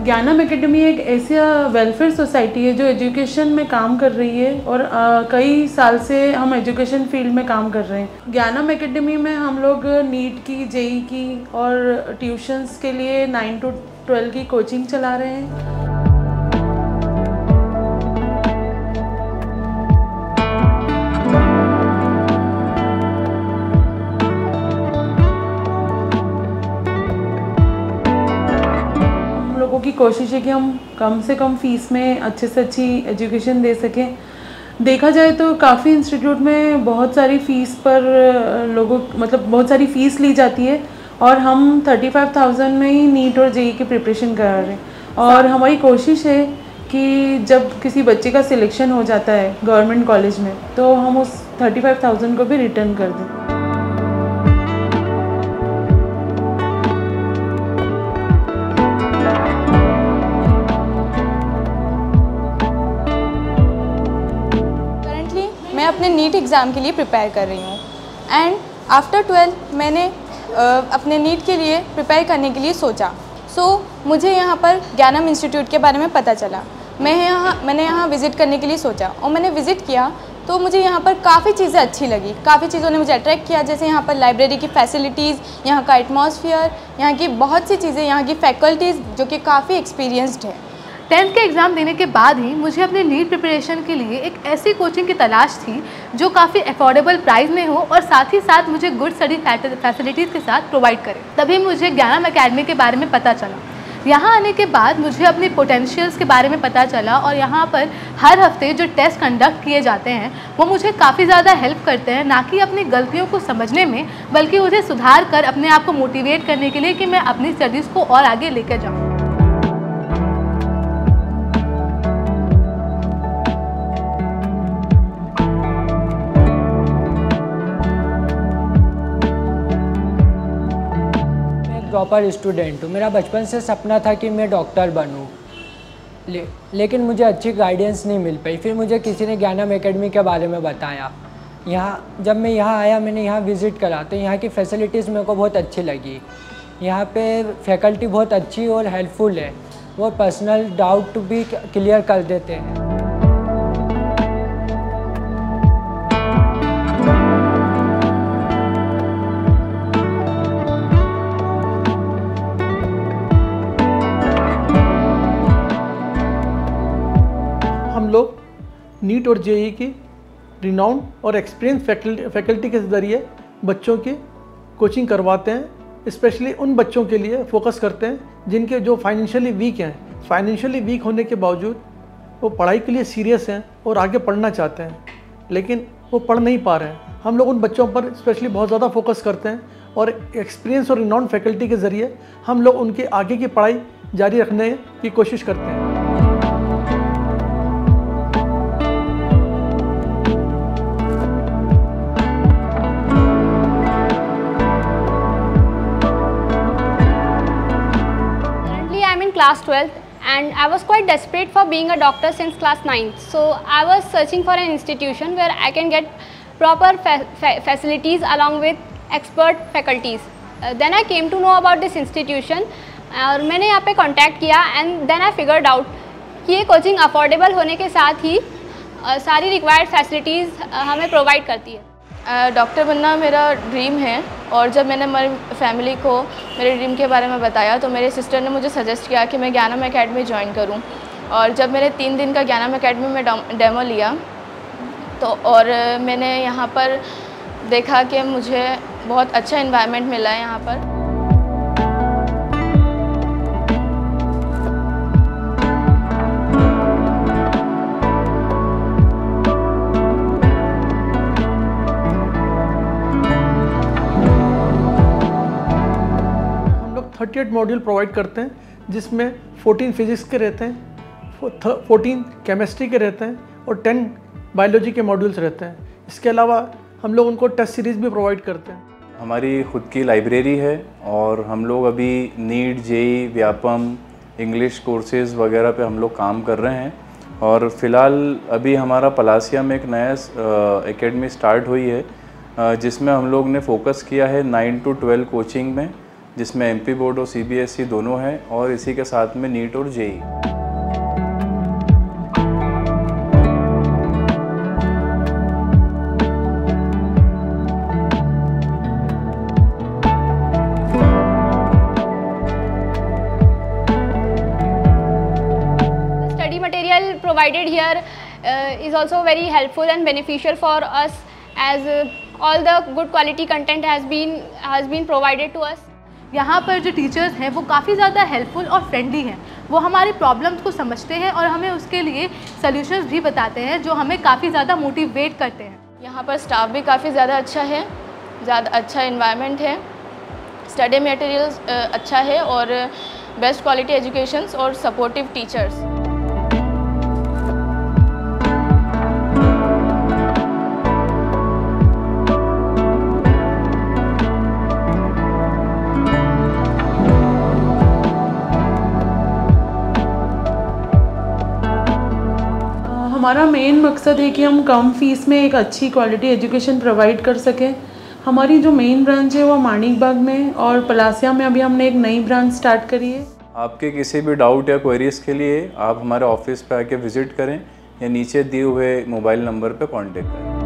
ज्ञानम एकेडमी एक ऐसा वेलफेयर सोसाइटी है जो एजुकेशन में काम कर रही है और कई साल से हम एजुकेशन फील्ड में काम कर रहे हैं। ज्ञानम एकेडमी में हम लोग नीट की, जेई की और ट्यूशन्स के लिए 9 to 12 की कोचिंग चला रहे हैं। लोगों की कोशिश है कि हम कम से कम फीस में अच्छे से अच्छी एजुकेशन दे सकें। देखा जाए तो काफ़ी इंस्टीट्यूट में बहुत सारी फ़ीस पर बहुत सारी फ़ीस ली जाती है और हम 35,000 में ही नीट और जेई की प्रिपरेशन करा रहे हैं। और हमारी कोशिश है कि जब किसी बच्चे का सिलेक्शन हो जाता है गवर्नमेंट कॉलेज में तो हम उस 35,000 को भी रिटर्न कर दें। मैं अपने नीट एग्ज़ाम के लिए प्रिपेयर कर रही हूँ एंड आफ्टर 12 मैंने अपने नीट के लिए प्रिपेयर करने के लिए सोचा। मुझे यहाँ पर ज्ञानम इंस्टीट्यूट के बारे में पता चला। मैंने यहाँ विज़िट करने के लिए सोचा और मैंने विज़िट किया तो मुझे यहाँ पर काफ़ी चीज़ें अच्छी लगी। काफ़ी चीज़ों ने मुझे अट्रैक्ट किया, जैसे यहाँ पर लाइब्रेरी की फैसिलिटीज़, यहाँ का एटमॉस्फेयर, यहाँ की बहुत सी चीज़ें, यहाँ की फैकल्टीज़ जो कि काफ़ी एक्सपीरियंस्ड है। 10th के एग्ज़ाम देने के बाद ही मुझे अपने नीट प्रिपरेशन के लिए एक ऐसी कोचिंग की तलाश थी जो काफ़ी अफोर्डेबल प्राइस में हो और साथ ही साथ मुझे गुड स्टडी फैसिलिटीज़ के साथ प्रोवाइड करे। तभी मुझे ज्ञानम एकेडमी के बारे में पता चला। यहाँ आने के बाद मुझे अपने पोटेंशियल्स के बारे में पता चला और यहाँ पर हर हफ्ते जो टेस्ट कंडक्ट किए जाते हैं वो मुझे काफ़ी ज़्यादा हेल्प करते हैं, ना कि अपनी गलतियों को समझने में, बल्कि मुझे सुधार कर अपने आप को मोटिवेट करने के लिए कि मैं अपनी स्टडीज़ को और आगे लेकर जाऊँ। प्रॉपर स्टूडेंट हूँ। मेरा बचपन से सपना था कि मैं डॉक्टर बनूँ, लेकिन मुझे अच्छी गाइडेंस नहीं मिल पाई। फिर मुझे किसी ने ज्ञानम एकेडमी के बारे में बताया। जब मैं यहाँ आया, मैंने यहाँ विज़िट करा तो यहाँ की फैसिलिटीज़ मेरे को बहुत अच्छी लगी। यहाँ पे फैकल्टी बहुत अच्छी और हेल्पफुल है। वो पर्सनल डाउट भी क्लियर कर देते हैं। हम लोग नीट और जेई की रिनाउंड और एक्सपीरियंस फैकल्टी के ज़रिए बच्चों की कोचिंग करवाते हैं। स्पेशली उन बच्चों के लिए फोकस करते हैं जिनके जो फाइनेंशियली वीक हैं। फाइनेंशियली वीक होने के बावजूद वो पढ़ाई के लिए सीरियस हैं और आगे पढ़ना चाहते हैं, लेकिन वो पढ़ नहीं पा रहे हैं। हम लोग उन बच्चों पर स्पेशली बहुत ज़्यादा फोकस करते हैं और एक्सपीरियंस और रिनाउंड फैकल्टी के ज़रिए हम लोग उनकी आगे की पढ़ाई जारी रखने की कोशिश करते हैं। Class 12th and I was quite desperate for being a doctor since class 9th. So I was searching for an institution where I can get proper facilities along with expert faculties. Then I came to know about this institution और मैंने यहाँ पे contact किया and then I figured out कि ये coaching affordable होने के साथ ही सारी required facilities हमें provide करती है। डॉक्टर बनना मेरा ड्रीम है और जब मैंने हमारी फैमिली को मेरे ड्रीम के बारे में बताया तो मेरे सिस्टर ने मुझे सजेस्ट किया कि मैं ज्ञानम एकेडमी ज्वाइन करूं। और जब मैंने 3 दिन का ज्ञानम एकेडमी में डेमो लिया तो और मैंने यहाँ पर देखा कि मुझे बहुत अच्छा एनवायरनमेंट मिला है यहाँ पर। हम लोग 38 मॉड्यूल प्रोवाइड करते हैं, जिसमें 14 फिजिक्स के रहते हैं, 14 केमिस्ट्री के रहते हैं और 10 बायोलॉजी के मॉड्यूल्स रहते हैं। इसके अलावा हम लोग उनको टेस्ट सीरीज़ भी प्रोवाइड करते हैं। हमारी खुद की लाइब्रेरी है और हम लोग अभी NEET, JEE, Vyapam, English courses वगैरह पे हम लोग काम कर रहे हैं। और फ़िलहाल अभी हमारा पलासिया में एक नया एकेडमी स्टार्ट हुई है जिसमें हम लोग ने फोकस किया है 9 to 12 कोचिंग में, जिसमें MP बोर्ड और CBSE दोनों हैं, और इसी के साथ में नीट और JEE। Provided here is also very helpful and beneficial for us, as all the good quality content has been provided to us. यहाँ पर जो टीचर्स हैं वो काफ़ी ज़्यादा हेल्पफुल और फ्रेंडली हैं। वो हमारी प्रॉब्लम्स को समझते हैं और हमें उसके लिए सॉल्यूशंस भी बताते हैं, जो हमें काफ़ी ज़्यादा मोटिवेट करते हैं। यहाँ पर स्टाफ भी काफ़ी ज़्यादा अच्छा है, ज़्यादा अच्छा इन्वायरमेंट है, स्टडी मटेरियल्स अच्छा है और बेस्ट क्वालिटी एजुकेशंस और सपोर्टिव टीचर्स। हमारा मेन मकसद है कि हम कम फीस में एक अच्छी क्वालिटी एजुकेशन प्रोवाइड कर सकें। हमारी जो मेन ब्रांच है वो माणिक बाग में, और पलासिया में अभी हमने एक नई ब्रांच स्टार्ट करी है। आपके किसी भी डाउट या क्वेरीज़ के लिए आप हमारे ऑफिस पे आके विज़िट करें या नीचे दिए हुए मोबाइल नंबर पे कांटेक्ट करें।